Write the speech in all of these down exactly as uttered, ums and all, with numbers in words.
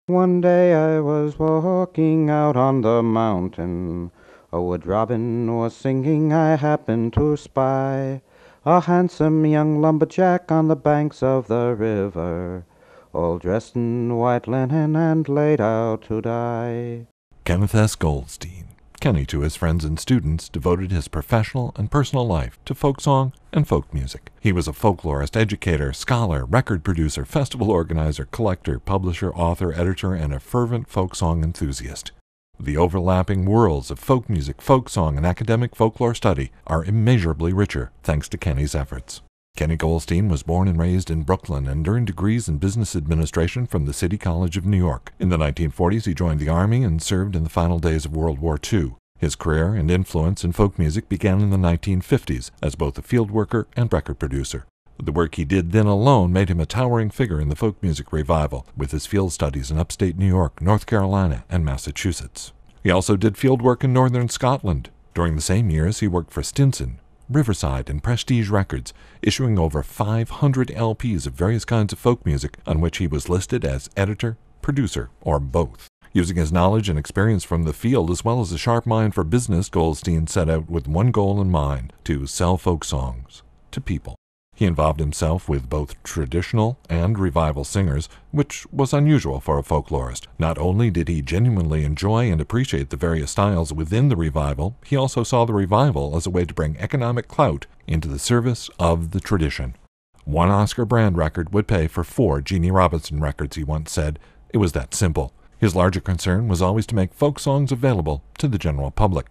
One day I was walking out on the mountain. A wood robin was singing. I happened to spy a handsome young lumberjack on the banks of the river, all dressed in white linen and laid out to die. Kenneth S. Goldstein. Kenny, to his friends and students, devoted his professional and personal life to folk song and folk music. He was a folklorist, educator, scholar, record producer, festival organizer, collector, publisher, author, editor, and a fervent folk song enthusiast. The overlapping worlds of folk music, folk song, and academic folklore study are immeasurably richer thanks to Kenny's efforts. Kenny Goldstein was born and raised in Brooklyn and earned degrees in business administration from the City College of New York. In the nineteen forties, he joined the Army and served in the final days of World War Two. His career and influence in folk music began in the nineteen fifties as both a field worker and record producer. The work he did then alone made him a towering figure in the folk music revival, with his field studies in upstate New York, North Carolina, and Massachusetts. He also did field work in northern Scotland. During the same years, he worked for Stinson, Riverside, and Prestige Records, issuing over five hundred L Ps of various kinds of folk music on which he was listed as editor, producer, or both. Using his knowledge and experience from the field as well as a sharp mind for business, Goldstein set out with one goal in mind: to sell folk songs to people. He involved himself with both traditional and revival singers, which was unusual for a folklorist. Not only did he genuinely enjoy and appreciate the various styles within the revival, he also saw the revival as a way to bring economic clout into the service of the tradition. One Oscar Brand record would pay for four Jeannie Robinson records, he once said. It was that simple. His larger concern was always to make folk songs available to the general public.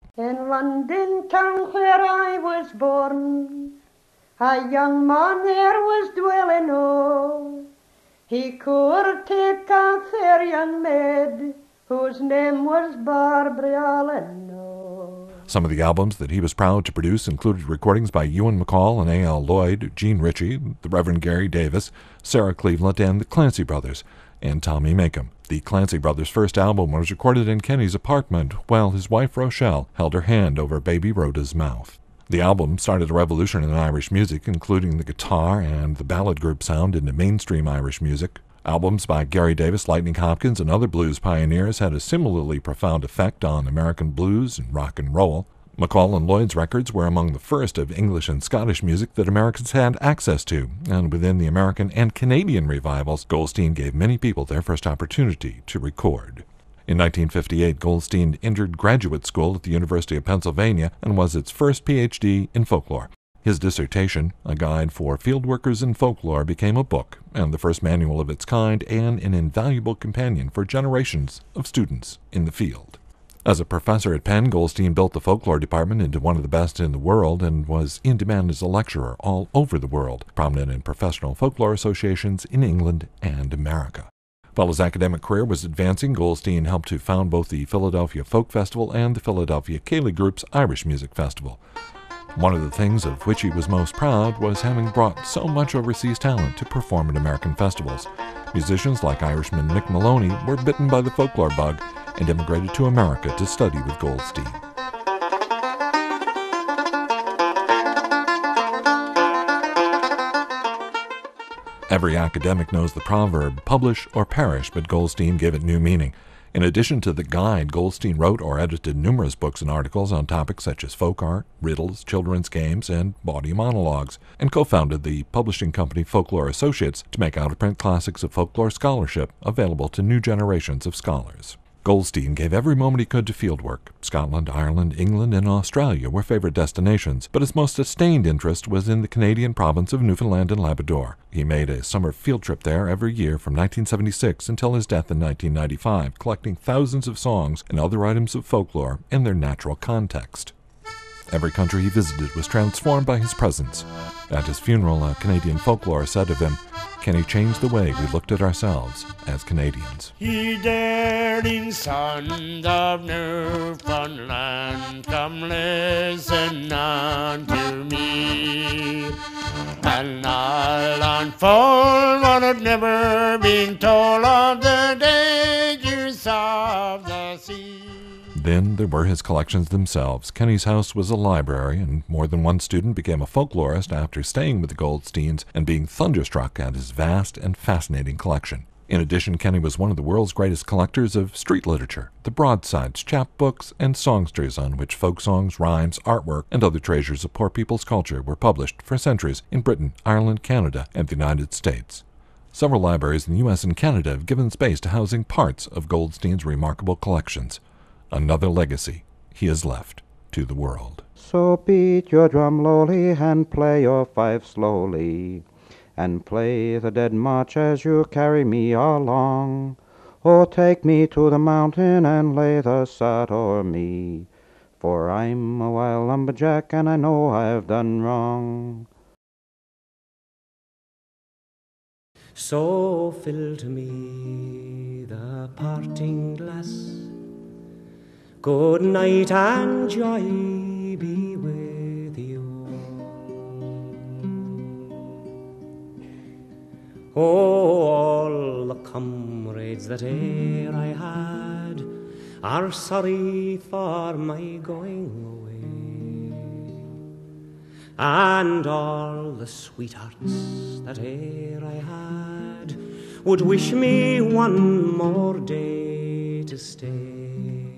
In London town where I was born, a young man there was dwelling, oh. He courted a fair young maid, whose name was Barbara Allen, oh. Some of the albums that he was proud to produce included recordings by Ewan MacColl and A L Lloyd, Gene Ritchie, the Reverend Gary Davis, Sarah Cleveland, and the Clancy Brothers, and Tommy Makem. The Clancy Brothers' first album was recorded in Kenny's apartment while his wife Rochelle held her hand over baby Rhoda's mouth. The album started a revolution in Irish music, including the guitar and the ballad group sound into mainstream Irish music. Albums by Gary Davis, Lightning Hopkins, and other blues pioneers had a similarly profound effect on American blues and rock and roll. MacColl and Lloyd's records were among the first of English and Scottish music that Americans had access to, and within the American and Canadian revivals, Goldstein gave many people their first opportunity to record. In nineteen fifty-eight, Goldstein entered graduate school at the University of Pennsylvania and was its first P H D in folklore. His dissertation, A Guide for Field Workers in Folklore, became a book, and the first manual of its kind, and an invaluable companion for generations of students in the field. As a professor at Penn, Goldstein built the folklore department into one of the best in the world and was in demand as a lecturer all over the world, prominent in professional folklore associations in England and America. While his academic career was advancing, Goldstein helped to found both the Philadelphia Folk Festival and the Philadelphia Ceilidh Group's Irish Music Festival. One of the things of which he was most proud was having brought so much overseas talent to perform at American festivals. Musicians like Irishman Nick Maloney were bitten by the folklore bug and immigrated to America to study with Goldstein. Every academic knows the proverb, publish or perish, but Goldstein gave it new meaning. In addition to the guide, Goldstein wrote or edited numerous books and articles on topics such as folk art, riddles, children's games, and audio monologues, and co-founded the publishing company Folklore Associates to make out-of-print classics of folklore scholarship available to new generations of scholars. Goldstein gave every moment he could to fieldwork. Scotland, Ireland, England, and Australia were favorite destinations, but his most sustained interest was in the Canadian province of Newfoundland and Labrador. He made a summer field trip there every year from nineteen seventy-six until his death in nineteen ninety-five, collecting thousands of songs and other items of folklore in their natural context. Every country he visited was transformed by his presence. At his funeral, a Canadian folklore said of him, "Kenny changed the way we looked at ourselves as Canadians." Ye daring sons of Newfoundland, come listen unto me, and I'll unfold what had never been told of the dangers of the sea. Then there were his collections themselves. Kenny's house was a library, and more than one student became a folklorist after staying with the Goldsteins and being thunderstruck at his vast and fascinating collection. In addition, Kenny was one of the world's greatest collectors of street literature, the broadsides, chapbooks, and songsters on which folk songs, rhymes, artwork, and other treasures of poor people's culture were published for centuries in Britain, Ireland, Canada, and the United States. Several libraries in the U S and Canada have given space to housing parts of Goldstein's remarkable collections. Another legacy he has left to the world. So beat your drum lowly and play your fife slowly, and play the dead march as you carry me along. Oh, take me to the mountain and lay the sod o'er me, for I'm a wild lumberjack and I know I've done wrong. So fill to me the parting glass. Good night and joy be with you. Oh, all the comrades that e'er I had are sorry for my going away, and all the sweethearts that e'er I had would wish me one more day to stay.